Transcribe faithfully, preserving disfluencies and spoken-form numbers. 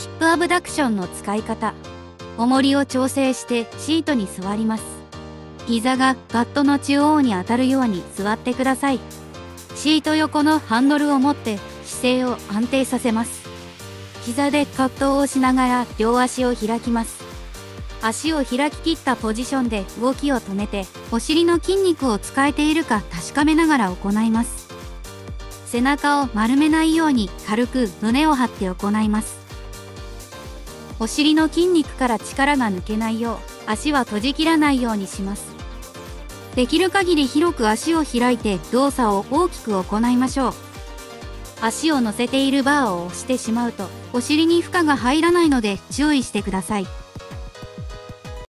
ヒップアブダクションの使い方。重りを調整してシートに座ります。膝がバットの中央に当たるように座ってください。シート横のハンドルを持って姿勢を安定させます。膝でカットを押しながら両足を開きます。足を開ききったポジションで動きを止めて、お尻の筋肉を使えているか確かめながら行います。背中を丸めないように軽く胸を張って行います。お尻の筋肉から力が抜けないよう、足は閉じきらないようにします。できる限り広く足を開いて動作を大きく行いましょう。足を乗せているバーを押してしまうと、お尻に負荷が入らないので注意してください。